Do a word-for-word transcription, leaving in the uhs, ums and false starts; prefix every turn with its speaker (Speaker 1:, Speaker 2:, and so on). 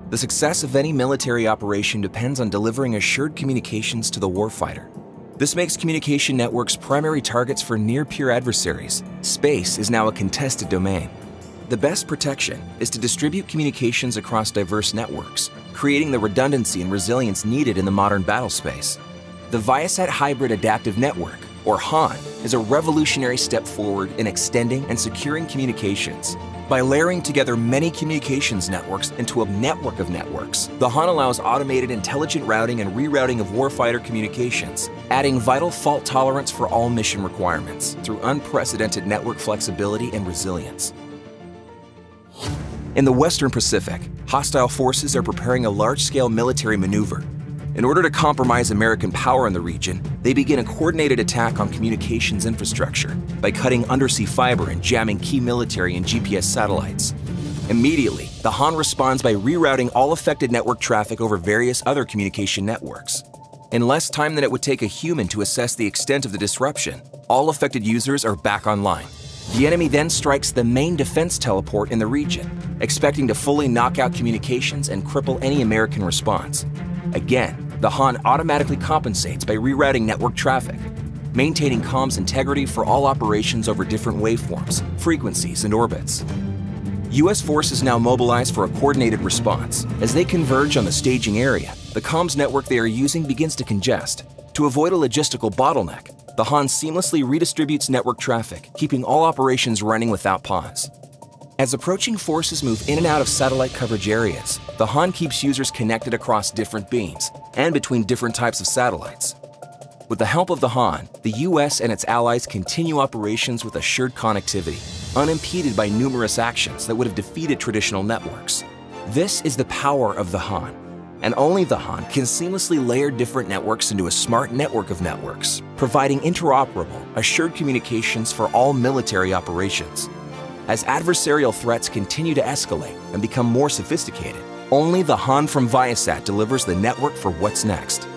Speaker 1: The success of any military operation depends on delivering assured communications to the warfighter. This makes communication networks primary targets for near-peer adversaries. Space is now a contested domain. The best protection is to distribute communications across diverse networks, creating the redundancy and resilience needed in the modern battle space. The Viasat Hybrid Adaptive Network, or HAN, is a revolutionary step forward in extending and securing communications. By layering together many communications networks into a network of networks, the HAN allows automated intelligent routing and rerouting of warfighter communications, adding vital fault tolerance for all mission requirements through unprecedented network flexibility and resilience. In the Western Pacific, hostile forces are preparing a large-scale military maneuver. In order to compromise American power in the region, they begin a coordinated attack on communications infrastructure by cutting undersea fiber and jamming key military and G P S satellites. Immediately, the HAN responds by rerouting all affected network traffic over various other communication networks. In less time than it would take a human to assess the extent of the disruption, all affected users are back online. The enemy then strikes the main defense teleport in the region, expecting to fully knock out communications and cripple any American response. Again, the HAN automatically compensates by rerouting network traffic, maintaining comms integrity for all operations over different waveforms, frequencies, and orbits. U S forces now mobilize for a coordinated response. As they converge on the staging area, the comms network they are using begins to congest. To avoid a logistical bottleneck, the HAN seamlessly redistributes network traffic, keeping all operations running without pause. As approaching forces move in and out of satellite coverage areas, the HAN keeps users connected across different beams and between different types of satellites. With the help of the HAN, the U S and its allies continue operations with assured connectivity, unimpeded by numerous actions that would have defeated traditional networks. This is the power of the HAN, and only the HAN can seamlessly layer different networks into a smart network of networks, providing interoperable, assured communications for all military operations. As adversarial threats continue to escalate and become more sophisticated, only the HAN from Viasat delivers the network for what's next.